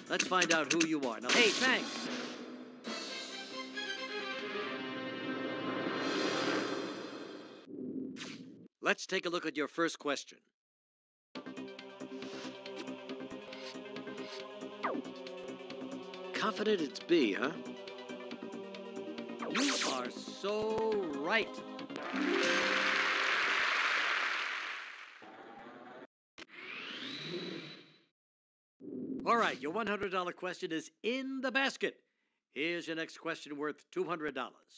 Let's find out who you are. Now, hey, thanks. Let's take a look at your first question. Confident it's B, huh? You are so right. All right, your $100 question is in the basket. Here's your next question worth $200.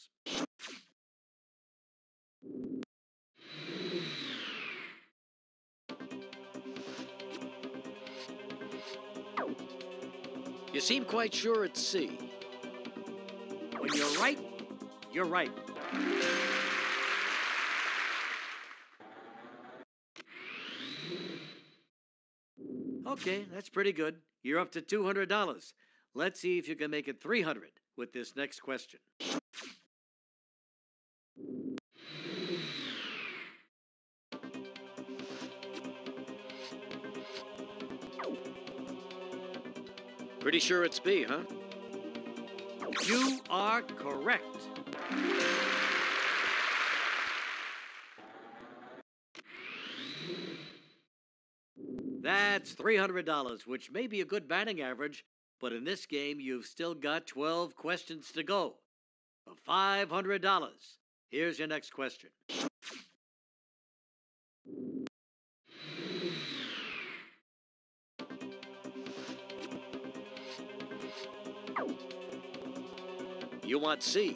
You seem quite sure it's C. When you're right, you're right. Okay, that's pretty good. You're up to $200. Let's see if you can make it $300 with this next question. Pretty sure it's B, huh? You are correct. That's $300, which may be a good batting average, but in this game, you've still got 12 questions to go. For $500, here's your next question. You want C.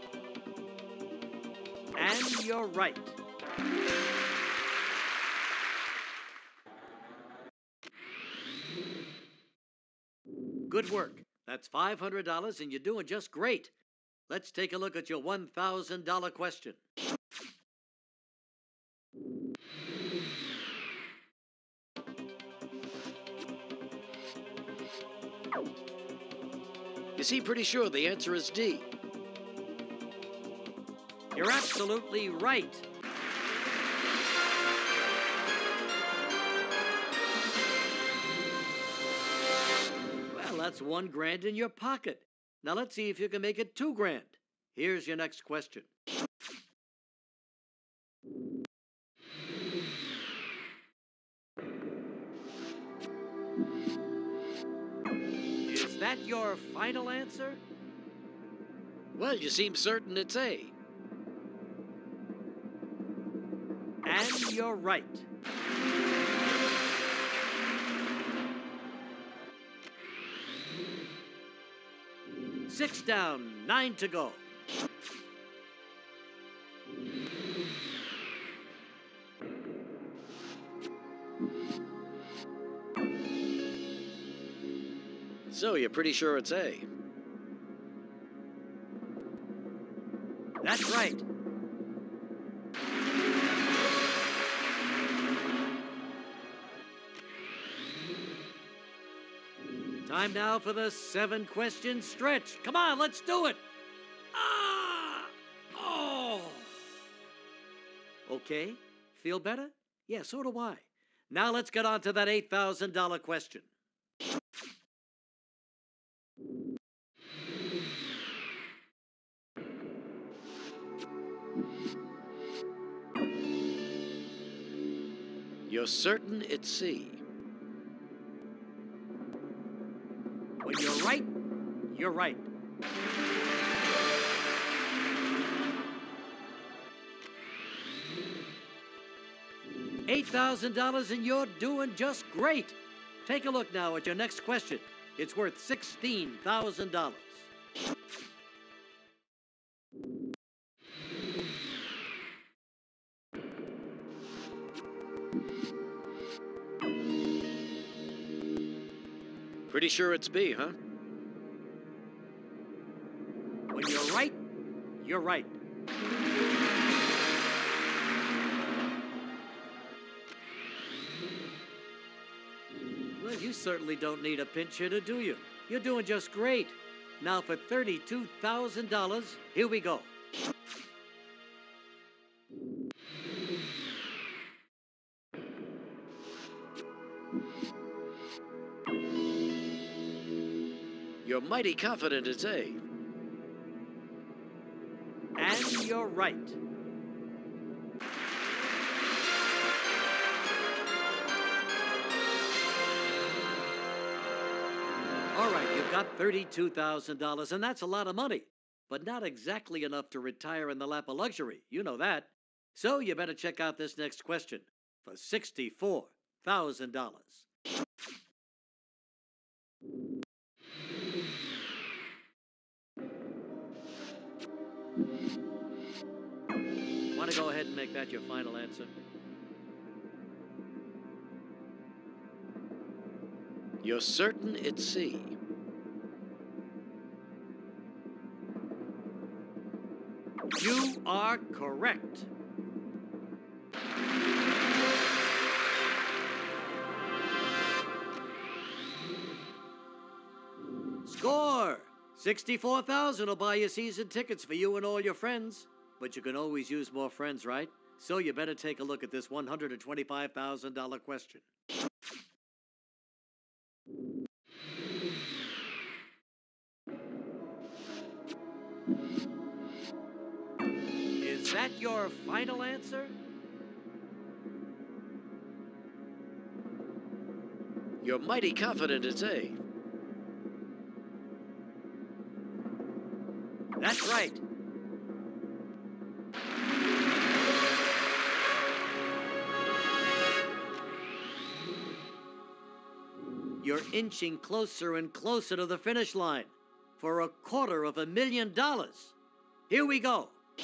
And you're right. Good work. That's $500 and you're doing just great. Let's take a look at your $1,000 question. You seem pretty sure the answer is D. You're absolutely right. Well, that's $1 grand in your pocket. Now let's see if you can make it $2 grand. Here's your next question. Is that your final answer? Well, you seem certain it's A. And you're right. Six down, 9 to go. So you're pretty sure it's A? That's right. Time now for the 7-question stretch. Come on, let's do it. Ah! Oh! Okay, feel better? Yeah, so do I. Now let's get on to that $8,000 question. You're certain it's C? When you're right, you're right. $8,000 and you're doing just great. Take a look now at your next question. It's worth $16,000. Pretty sure it's B, huh? When you're right, you're right. Well, you certainly don't need a pinch hitter, do you? You're doing just great. Now for $32,000, here we go. You're mighty confident it's A. And you're right. All right, you've got $32,000, and that's a lot of money, but not exactly enough to retire in the lap of luxury. You know that. So you better check out this next question for $64,000. Want to go ahead and make that your final answer? You're certain it's C. You are correct. Score! 64,000 will buy you season tickets for you and all your friends. But you can always use more friends, right? So you better take a look at this $125,000 question. Is that your final answer? You're mighty confident it's A. That's right. You're inching closer and closer to the finish line for $250,000. Here we go.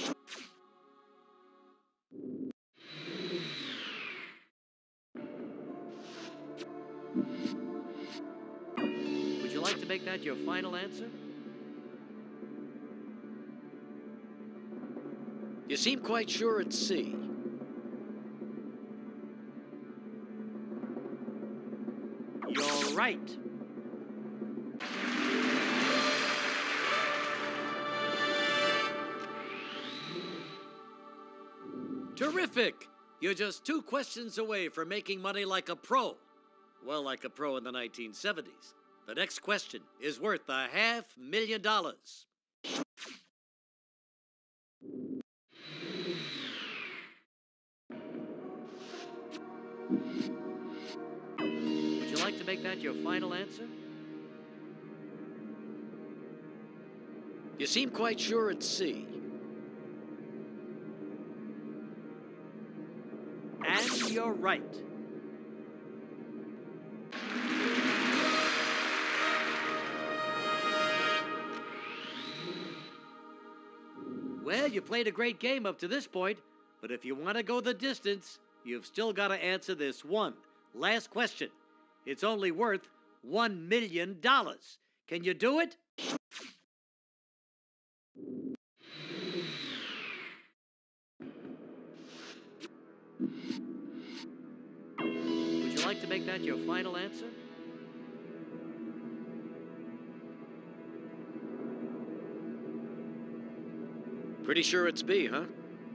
Would you like to make that your final answer? You seem quite sure it's C. You're right. Terrific! You're just 2 questions away from making money like a pro. Well, like a pro in the 1970s. The next question is worth $500,000. Would you like to make that your final answer? You seem quite sure it's C. And you're right. Well, you played a great game up to this point, but if you want to go the distance, you've still got to answer this one last question. It's only worth $1 million. Can you do it? Would you like to make that your final answer? Pretty sure it's B, huh?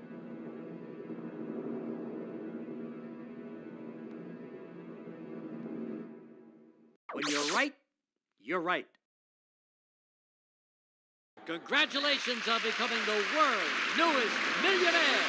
When you're right, you're right. Congratulations on becoming the world's newest millionaire.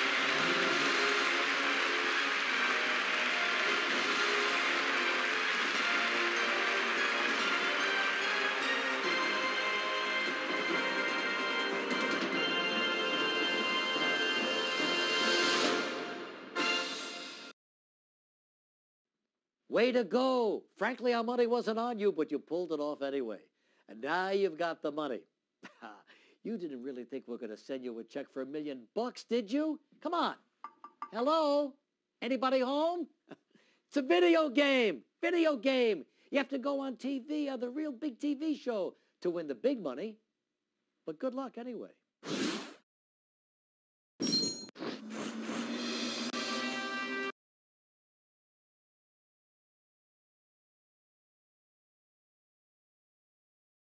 Way to go. Frankly, our money wasn't on you, but you pulled it off anyway. And now you've got the money. You didn't really think we're going to send you a check for $1 million, did you? Come on. Hello? Anybody home? It's a video game. Video game. You have to go on TV, on the real big TV show to win the big money. But good luck anyway.